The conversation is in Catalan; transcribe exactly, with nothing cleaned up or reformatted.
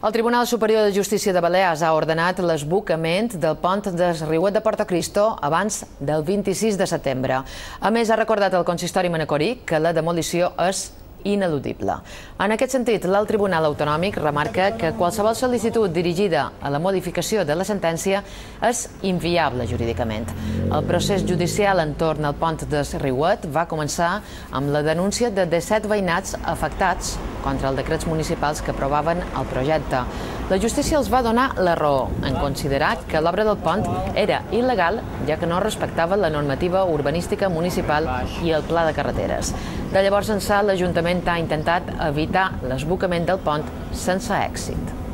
El Tribunal Superior de Justícia de Balears ha ordenat l'esbocament del pont de Riuet de Portocristo abans del vint-i-sis de setembre. A més, ha recordat al consistori manacorí que la demolició és ineludible. En aquest sentit, l'Alt Tribunal Autonòmic remarca que qualsevol sol·licitud dirigida a la modificació de la sentència és inviable jurídicament. El procés judicial entorn al pont de Riuet va començar amb la denúncia de disset veïnats afectats contra els decrets municipals que aprovaven el projecte. La justícia els va donar la raó en considerar que l'obra del pont era il·legal, ja que no respectava la normativa urbanística municipal i el pla de carreteres. De llavors ençà, l'Ajuntament ha intentat evitar l'esbocament del pont sense èxit.